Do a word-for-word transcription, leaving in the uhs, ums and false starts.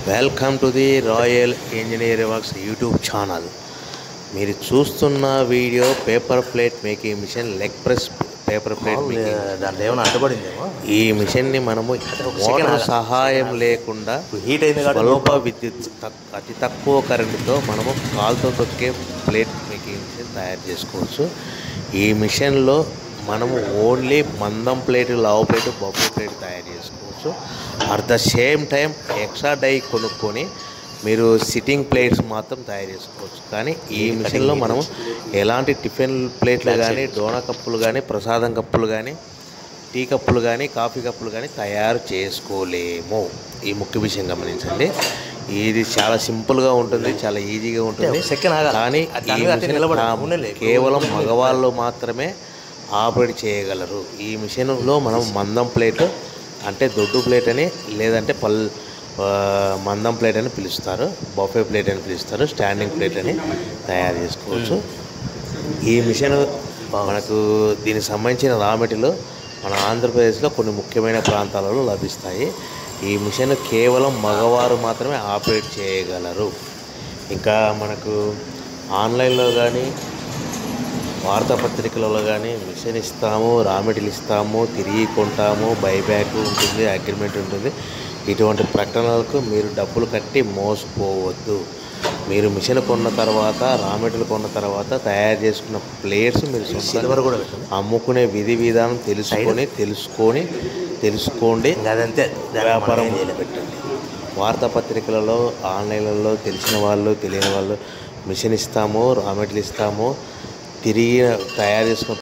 Welcome to the royal engineering works YouTube channel. మీరు చూస్తున్న video paper plate making machine, leg press paper plate making. దాంట్లో ఏమైనా అడ్డుపడిందేమో. ఈ మిషన్ని మనము మోటార్ సహాయం లేకుండా హీట్ అయిన స్వల్ప విద్యుత్ అతి తక్కువ కరెంటుతో మనము కాలుతో తొక్కే ప్లేట్ మేకింగ్ మిషన్ తయారు చేసుకోవచ్చు. ఈ మిషన్లో మనము ఓన్లీ మందం ప్లేట్, లావు ప్లేట్, బొబ్బు ప్లేట్ తయారు చేసుకోవచ్చు. At the same time extra die కొనుక్కొని మీరు సిట్టింగ్ ప్లేట్స్ మాత్రం తయారు చేసుకోవచ్చు. కానీ ఈ మిషన్లో మనము ఎలాంటి టిఫిన్ ప్లేట్లు కానీ, డోనా కప్పులు కానీ, ప్రసాదం కప్పులు కానీ, టీ కప్పులు కానీ, కాఫీ కప్పులు కానీ తయారు చేసుకోలేము. ఈ ముఖ్య విషయం గమనించండి. ఇది చాలా సింపుల్గా ఉంటుంది, చాలా ఈజీగా ఉంటుంది. కానీ ఈ మిషన్ కేవలం మగవాళ్ళు మాత్రమే ఆపరేట్ చేయగలరు. ఈ మిషన్లో మనం మందం ప్లేట్ అంటే దొడ్డు ప్లేట్ అని, లేదంటే పల్ మందం ప్లేట్ అని పిలుస్తారు, బఫే ప్లేట్ అని పిలుస్తారు, స్టాండింగ్ ప్లేట్ అని తయారు చేసుకోవచ్చు. ఈ మిషన్ మనకు దీనికి సంబంధించిన రా మెటీరియల్ మన ఆంధ్రప్రదేశ్లో కొన్ని ముఖ్యమైన ప్రాంతాలలో లభిస్తాయి. ఈ మిషన్ కేవలం మగవారు మాత్రమే ఆపరేట్ చేయగలరు. ఇంకా మనకు ఆన్లైన్లో కానీ, వార్తాపత్రికలలో కానీ మిషన్ ఇస్తాము, రా మెటీరియల్ ఇస్తాము, తిరిగి కొంటాము, బైబ్యాక్ ఉంటుంది, అగ్రిమెంట్ ఉంటుంది. ఇటువంటి ప్రకటనలకు మీరు డబ్బులు కట్టి మోసపోవద్దు. మీరు మిషన్ కొన్న తర్వాత, రా మెటీరియల్ కొన్న తర్వాత తయారు చేసుకున్న ప్లేట్స్ మీరు సొంతంగా కూడా అమ్ముకునే విధి విధానం తెలుసుకొని తెలుసుకొని తెలుసుకోండి. అదంతే వ్యాపారం పెట్టండి. వార్తాపత్రికలలో, ఆన్లైన్లలో తెలిసిన వాళ్ళు, తెలియని వాళ్ళు మిషన్ ఇస్తాము, రా మెటీరియల్ ఇస్తాము, తిరిగి తయారు చేసుకున్న